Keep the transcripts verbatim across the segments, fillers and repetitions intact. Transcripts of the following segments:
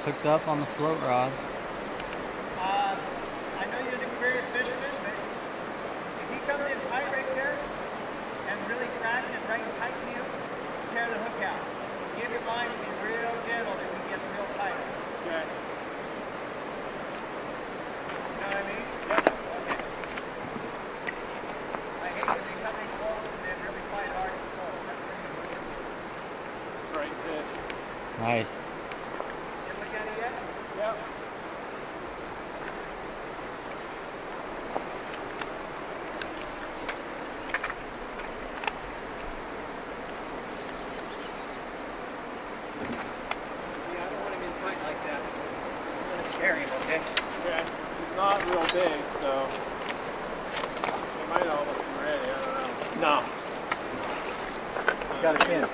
just hooked up on the float rod. Uh, I know you're an experienced fisherman, but if he comes in tight right there and really crashes right tight to you, tear the hook out. Give your line to be real gentle if he gets real tight. Okay. You know what I mean? Yep. Okay. I hate when they come in close and then really fight hard and close. That's pretty good. Right fish. Nice. You look at it yet? Yep. Yeah, I don't want him in tight like that. I'm going to scare him, okay? Okay. He's not real big, so he might almost be ready. I don't know. No. Got a pin.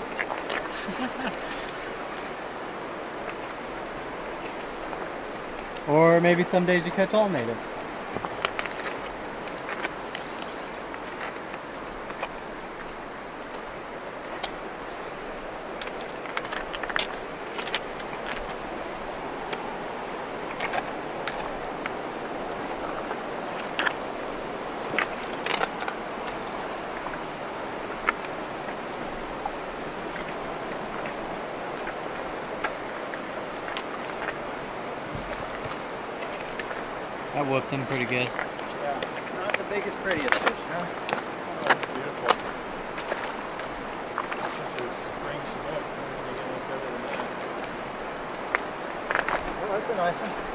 Or maybe some days you catch all native. That whooped him pretty good. Yeah, not the biggest, prettiest fish, huh? Oh, that's beautiful. Spring Chinook. Maybe get a better than that. Oh, that's a nice one.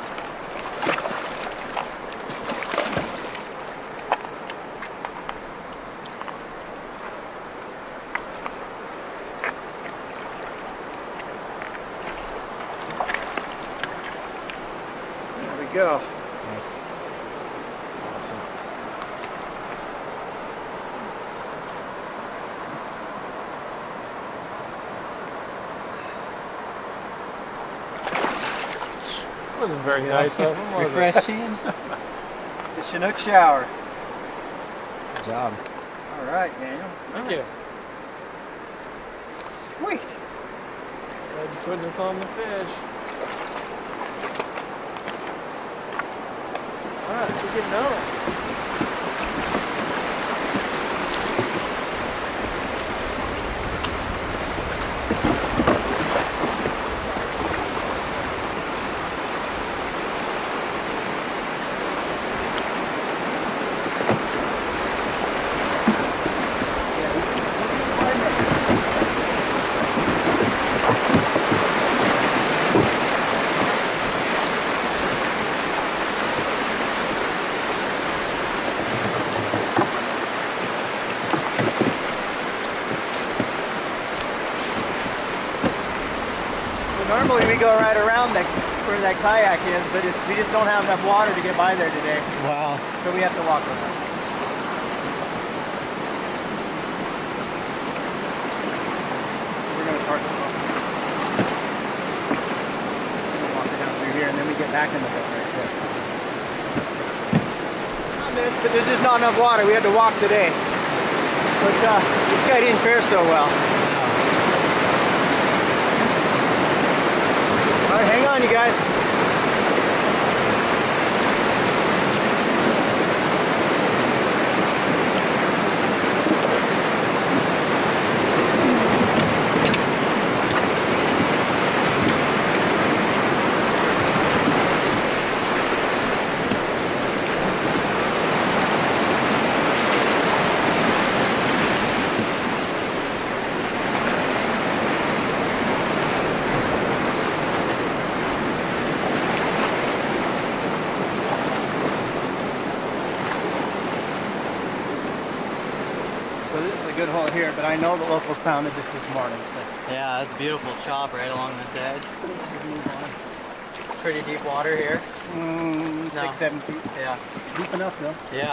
There we go. Nice. Awesome. Wasn't very nice of him, was it? Refreshing. The Chinook shower. Good job. All right, Daniel. Thank you. Sweet. Glad you putting us on the fish. All right, we're getting on. Normally we go right around the, where that kayak is, but it's, we just don't have enough water to get by there today. Wow. So we have to walk over. We're going to park the boat. We're going to walk it down through here and then we get back in the boat right there. On this, but there's just not enough water. We had to walk today. But uh, this guy didn't fare so well. All right, hang on, you guys. So this is a good hole here, but I know the locals pounded this this morning. So. Yeah, that's a beautiful chop right along this edge. Pretty deep water here. Mm, No. Six, seven feet. Yeah. Deep enough though. Yeah.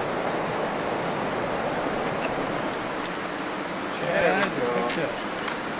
Yeah, just hooked up.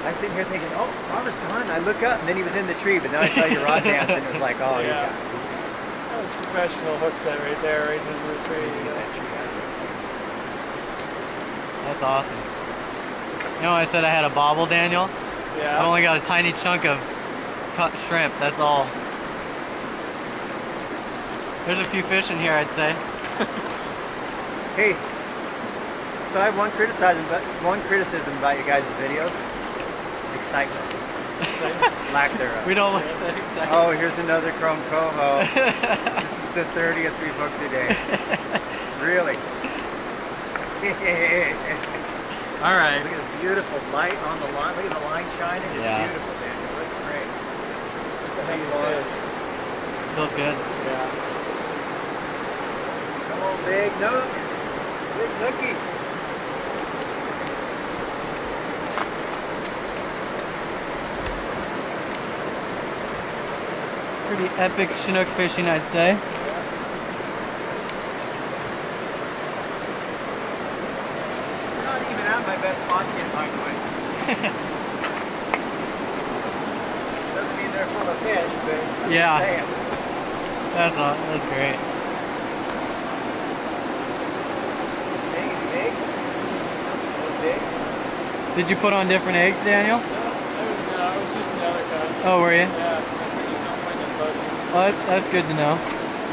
I sit here thinking, oh, Robert's gone. I look up, and then he was in the tree, but then I saw your rod dancing, and it was like, oh, Yeah. he's got it. That was professional hook set right there, right into the tree. You know? That's awesome. You know, I said I had a bobble, Daniel. Yeah. I only got a tiny chunk of cut shrimp. That's all. There's a few fish in here, I'd say. Hey, so I have one criticism, but one criticism about you guys' videos: excitement, lack thereof. We don't look that excited. Oh, here's another chrome coho. This is the thirtieth we've hooked today. Really? All right. Look at the beautiful light on the line. Look at the line shining. It's Yeah. beautiful, Daniel. It looks great. I think it is. Feels good. Yeah. Come on, big nook. Big nookie. Pretty epic Chinook fishing, I'd say. We're not even at my best spot yet, by the way. Doesn't mean they're full of fish, but I'm Yeah. just saying. That's all. That's great. Big, big. Big. Did you put on different eggs, Daniel? No, I was, uh, I was using the other kind. Oh, were you? Yeah. I think you don't find them bugs. Oh, that- that's good to know.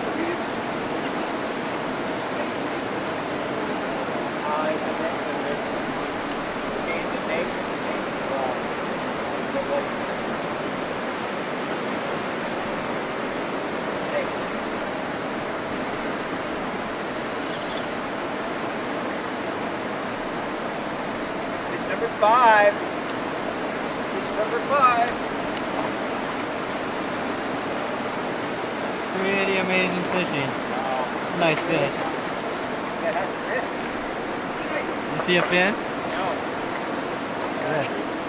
Uh, it's a mix of this. Skeins and eggs and skeins as well. Eggs. Fish number five. Fish number five. Pretty amazing fishing. Nice fish. Yeah, that's it. Nice. You see a fin? No. Good.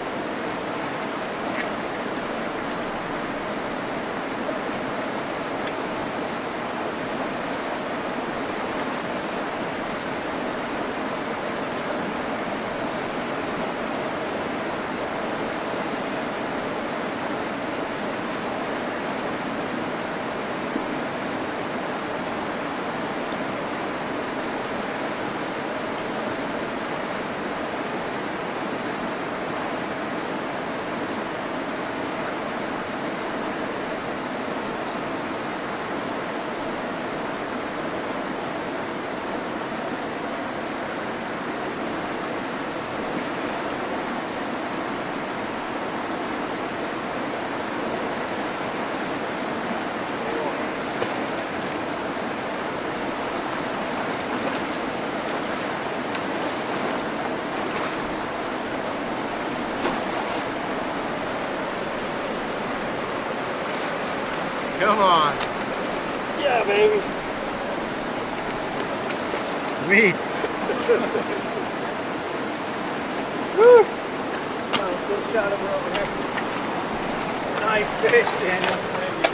Come on. Yeah, baby. Sweet. Woo! Oh, good shot of her over here. Nice fish, Daniel. Thank you.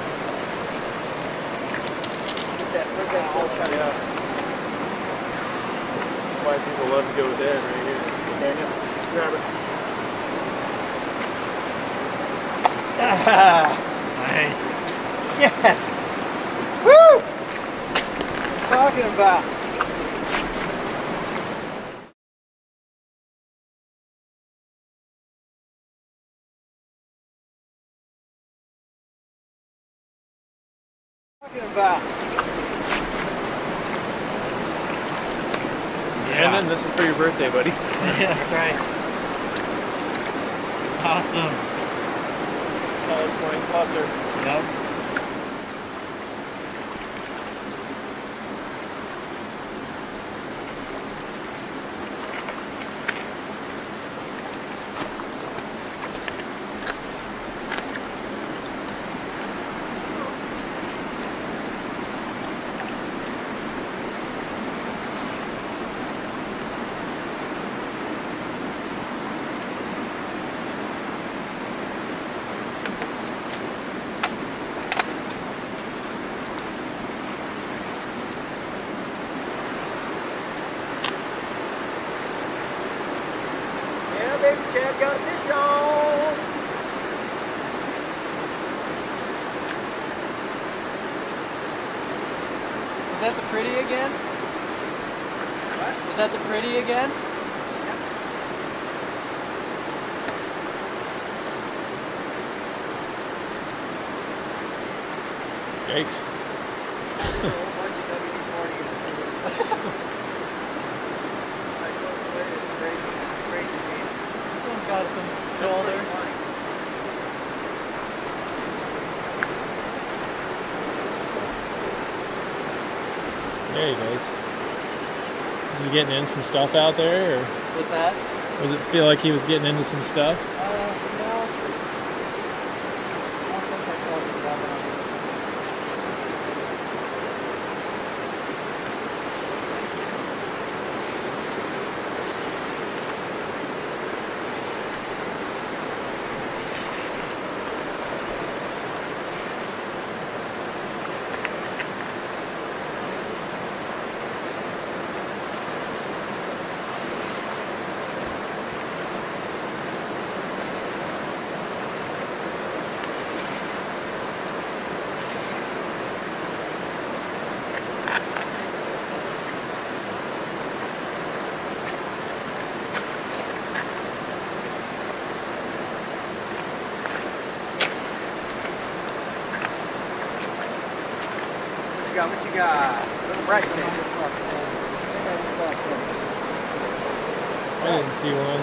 Get that, where's that silk cut? Yeah. This is why people love to go with Ed right here. Daniel, Grab it. ah, Nice. yes! Woo! What are you talking about? Talking about? And then this is for your birthday, buddy. Yeah, that's right. Awesome. Solid twenty pluser. Yep. baby, Chad got a fish on. Was that the pretty again? What? Was that the pretty again? Yikes. This one's got some shoulder. There he goes. Is he getting in some stuff out there, or What's that? does it feel like he was getting into some stuff? Uh, no. I don't think I caught it that one. What you got? What you got? Little bright fish. I didn't see one.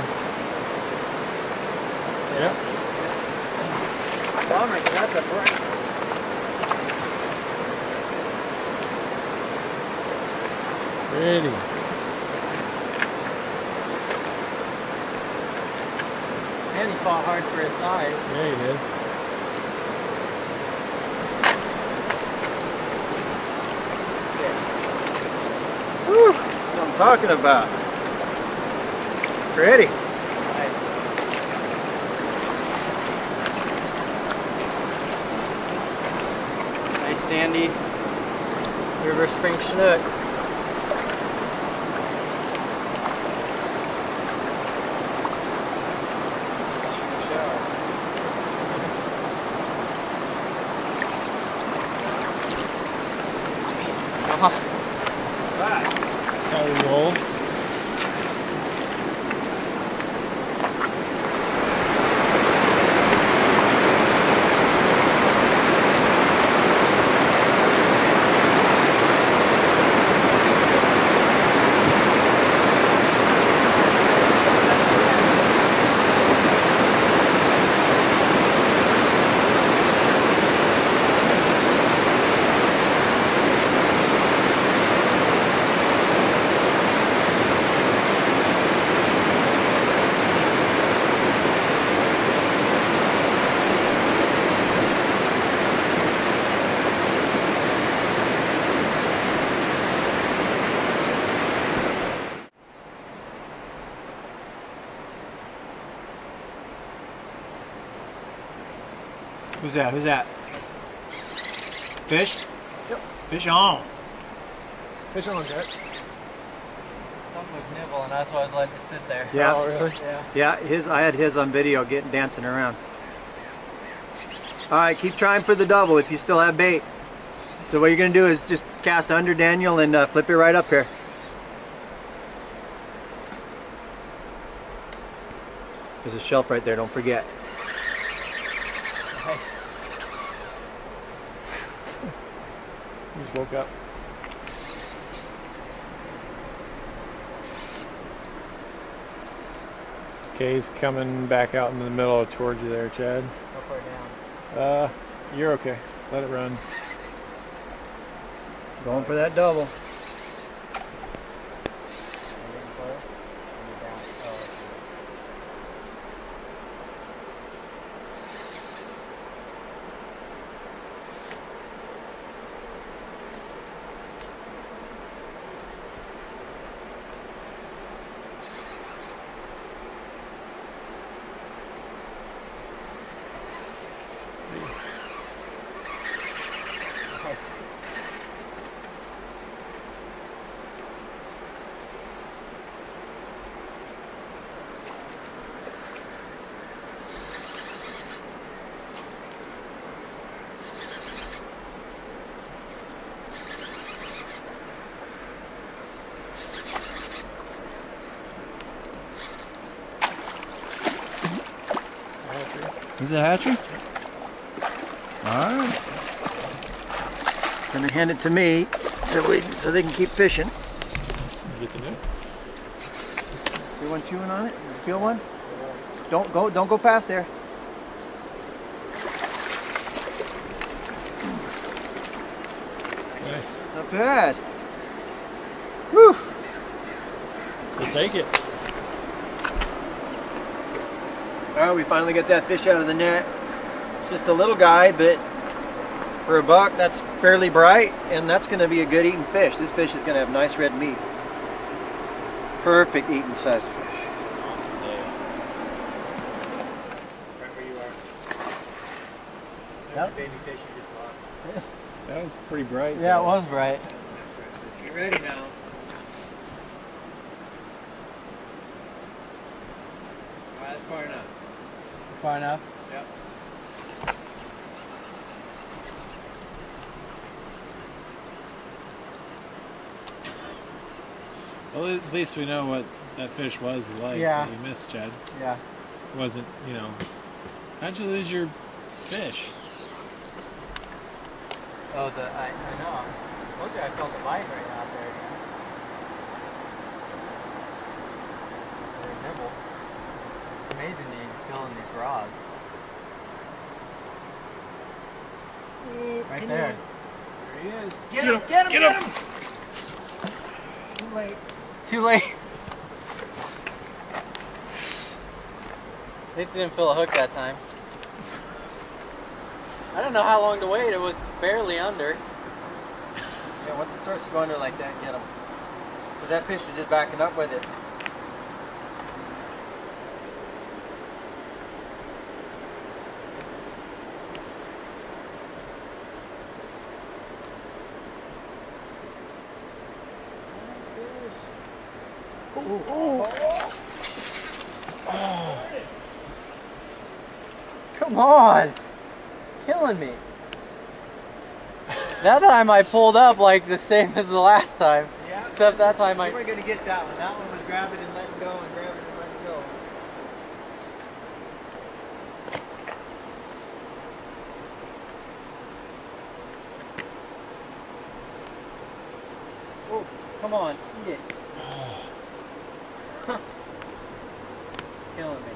Yep. Bummer, 'cause that's a bright. Pretty. And he fought hard for his size. Yeah, he did. Woo! That's what I'm talking about. Pretty. Nice. Nice sandy river spring chinook. Uh-huh. That's how we roll. Who's that? Who's that? Fish? Yep. Fish on. Fish on, Jet. Something was nibbling, that's why I was letting it sit there. Yeah. Oh, really? Yeah. Yeah, his. I had his on video getting dancing around. All right, keep trying for the double if you still have bait. So what you're gonna do is just cast under Daniel and uh, flip it right up here. There's a shelf right there. Don't forget. Nice. He just woke up. Okay, he's coming back out into the middle towards you there, Chad. How far down? Uh, you're okay. Let it run. Going for that double. Are you getting close? Are you down? Oh, okay. Is it a hatchery? All right. Gonna hand it to me so we so they can keep fishing. Get the net. You want chewing on it? Feel one? Don't go. Don't go past there. Nice. Not bad. Whew. We'll take it. All right, we finally got that fish out of the net. Just a little guy, but for a buck, that's fairly bright, and that's going to be a good eating fish. This fish is going to have nice red meat. Perfect eating size fish. Awesome day. Right where you are. Yep. Baby fish you just lost. That was pretty bright. Yeah, though. it was bright. Get ready now. All right, that's far enough. Far enough. Yep. Well, at least we know what that fish was like Yeah. that you missed, Chad. Yeah. It wasn't, you know. How'd you lose your fish? Oh, the I, I know. I told you I felt the vibrate out there again. Or a nibble. Amazing that you can feel in these rods. Right there. There he is. Get him! Get him! Get him! Too late. Too late. At least you didn't feel a hook that time. I don't know how long to wait. It was barely under. Yeah, once it starts to go under like that, get him. Because that fish is just backing up with it. Ooh, ooh. Oh. Come on. Killing me. That time I pulled up like the same as the last time. Yeah. Except that time I... You weren't going to get that one. That one was grabbing and letting go and grabbing and letting go. Oh, come on. Eat it. Killing me.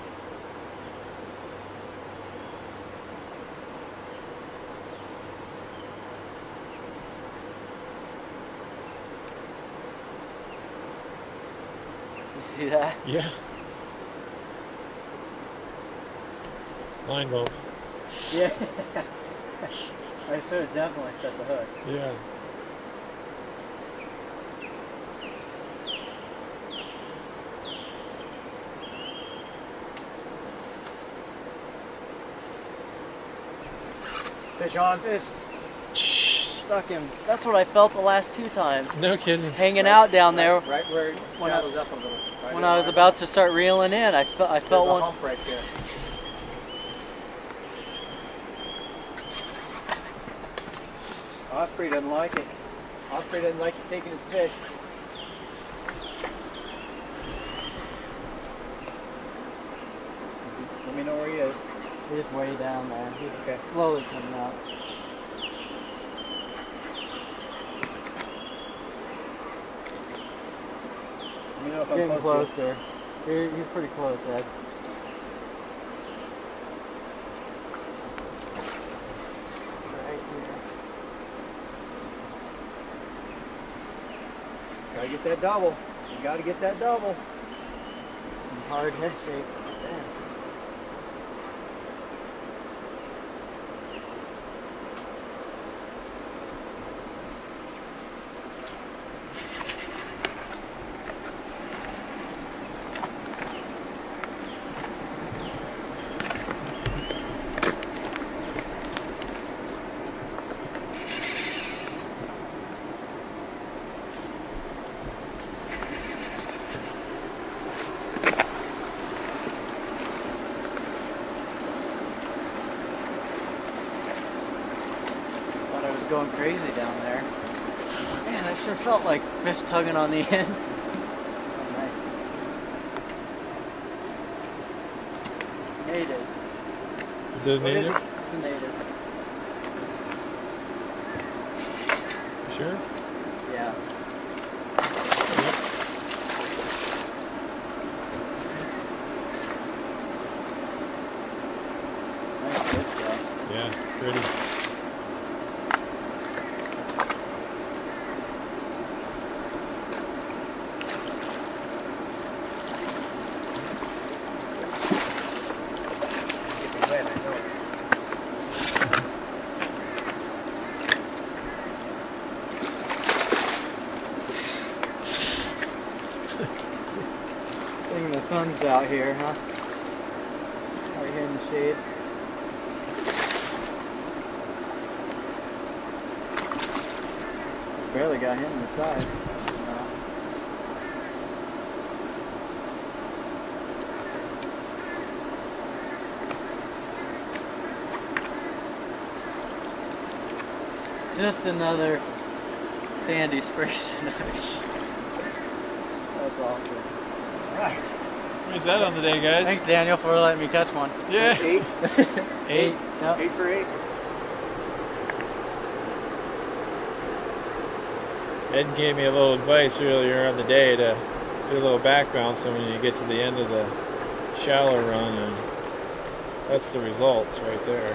You see that? Yeah. Line bolt. Yeah. I should have definitely set the hook. Yeah. Fish on. Fish. Stuck him. That's what I felt the last two times. No kidding. Hanging out down there. Right where it When I- shadows up a little. Right When there, I was right about there. to start reeling in, I felt I felt There's a one. hump right there. Osprey doesn't like it. Osprey doesn't like you taking his fish. Let me know where he is. He's way down there. He's slowly coming up. Let me know if I'm Getting close to closer. He- He's pretty close, Ed. Right here. you. Gotta get that double. You gotta get that double. Some hard head shape. Damn. Thought I was going crazy down there. Man, that sure felt like fish tugging on the end. Oh, nice. Made it. Is it a What is native? it? It's a native. Sure? Yeah. Yep. Nice fish though. Yeah, pretty. Get me wet, I know it. Thinking the sun's out here, huh? Out here in the shade. Barely got hit in the side. No. Just another sandy spray tonight. That's awesome. Right. What is that on the day, guys? Thanks, Daniel, for letting me catch one. Yeah. Eight. Eight. Yep. Eight for eight. Ed gave me a little advice earlier on the day to do a little back bouncing when you get to the end of the shallow run, and that's the results right there.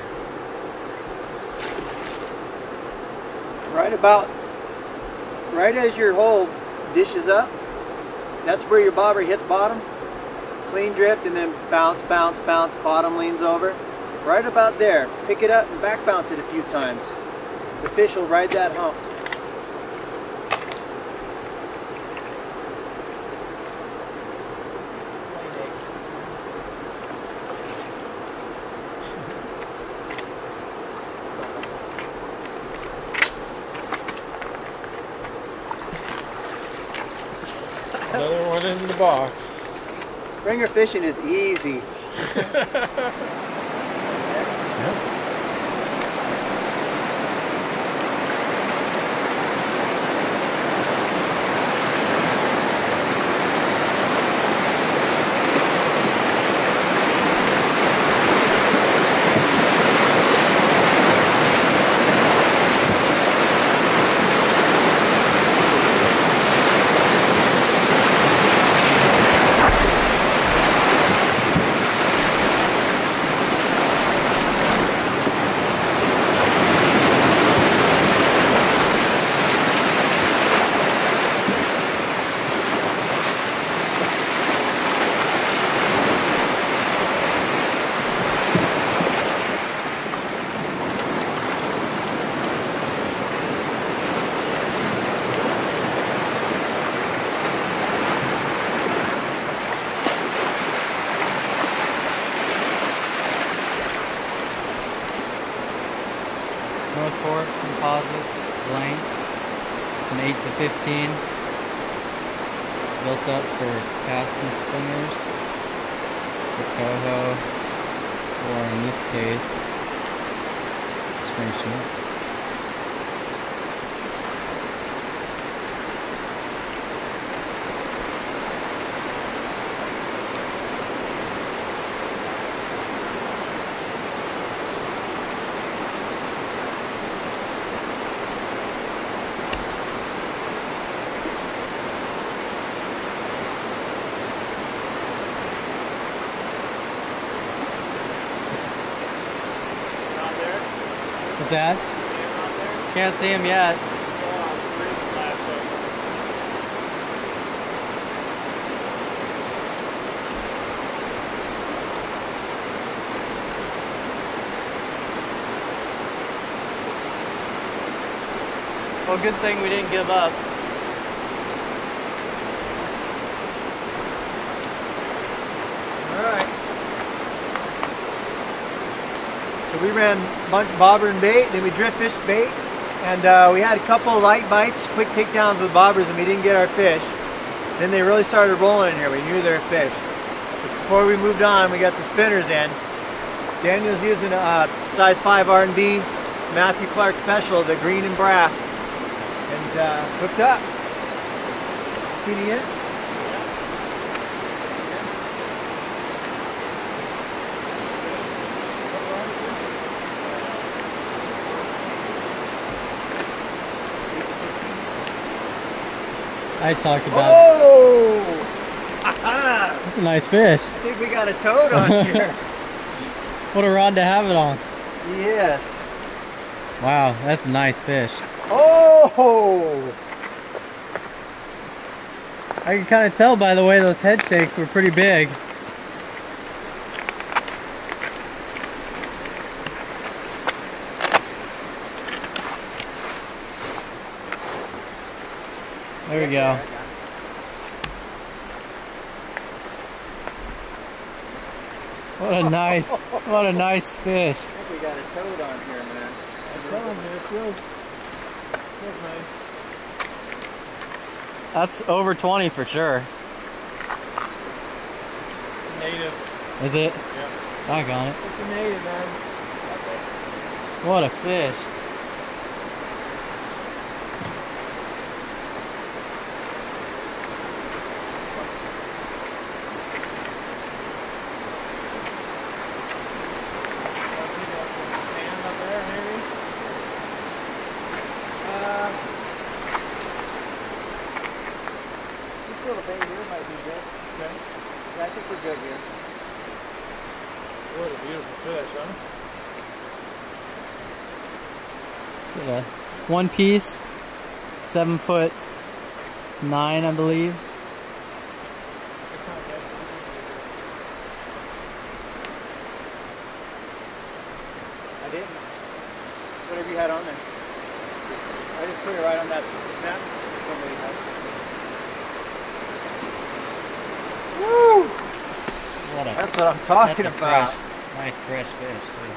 Right about, right as your hole dishes up, that's where your bobber hits bottom. Clean drift and then bounce, bounce, bounce, bottom leans over. Right about there, pick it up and back bounce it a few times. The fish will ride that hump. Another one in the box. Ringer fishing is easy. North Fork Composites blank. An eight to fifteen. Built up for casting spinners, for coho, or in this case, spring shrimp. Not there? What's that? See him out there? Can't see him yet. It's all on the bridge flat though. Well, good thing we didn't give up. Alright. So we ran bunch bobber and bait, then we drift fished bait, and uh, we had a couple of light bites, quick takedowns with bobbers, and we didn't get our fish. Then they really started rolling in here. We knew they were fish. So before we moved on, we got the spinners in. Daniel's using a uh, size five R and B Matthew Clark Special, the green and brass, and uh, hooked up. Seen it yet? I talked about. Oh! Aha! That's a nice fish. I think we got a toad on here. What a rod to have it on. Yes. Wow, that's a nice fish. Oh! I can kind of tell by the way those head shakes were pretty big. There we go. What a nice, what a nice fish. I think we got a toad on here, man. I'm telling you, it feels, feels nice. That's over twenty for sure. Native. Is it? Yeah. Doggone it. It's a native, man. What a fish. Sand up there, maybe? Uh, this little thing here might be good. Okay. Yeah, I think we're good here. What a beautiful fish, huh? Is it a one piece, seven foot nine, I believe. I didn't. Whatever you had on there. I just put it right on that snap. Somebody had. Woo! What a, That's what I'm talking that's a about. fresh, nice fresh fish too.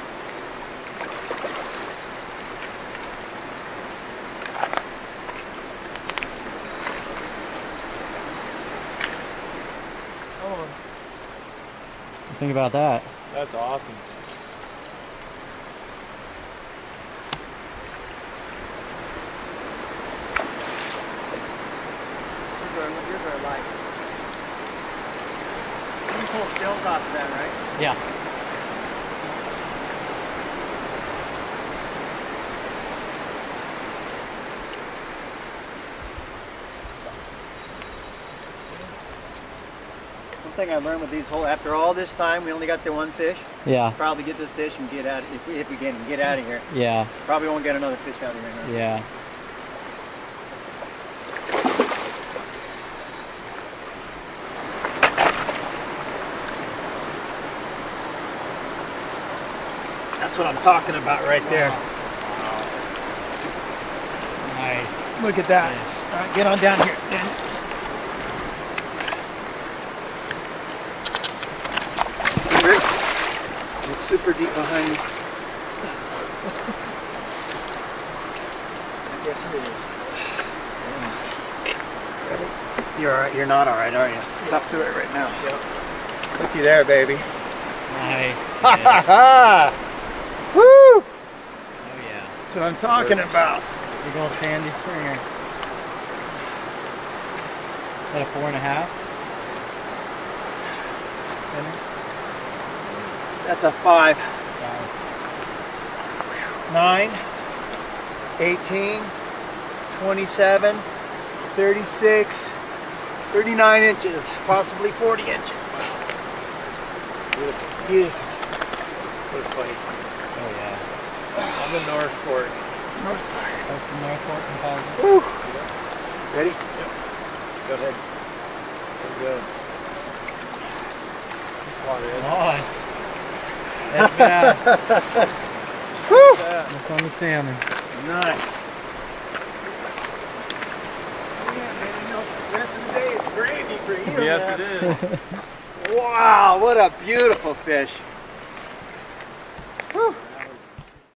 Oh, What do you think about that? that's awesome. Yours are, yours are light. You can pull scales off of that, right? Yeah. One thing I learned with these whole, after all this time, we only got the one fish. Yeah. Probably get this fish and get out. If we, if we can get out of here, Yeah. probably won't get another fish out of here. Huh? Yeah. That's what I'm talking about right there. Nice. Look at that. Fish. All right, get on down here, Dan. It's super deep behind me. I guess it is. Ready? You're all right. You're not all right, are you? It's up to it right now. Yep. Looky there, baby. Nice. Ha ha fish. ha! Woo! Oh yeah. That's what I'm talking about. Big old sandy springer. Is that a four and a half? That's a five. Five. nine, eighteen, twenty-seven, thirty-six, thirty-nine inches, possibly forty inches. Beautiful. Beautiful. Good fight. Oh yeah. On the North Fork. North Fork. That's the North Fork composite. Woo. Ready? Yep. Go ahead. Pretty good. Slaughter it. Oh, that's bass. Woo. That's on the salmon. Nice. Yeah, man, you know, the rest of the day is gravy for you, Yes, man. it is. Wow, what a beautiful fish.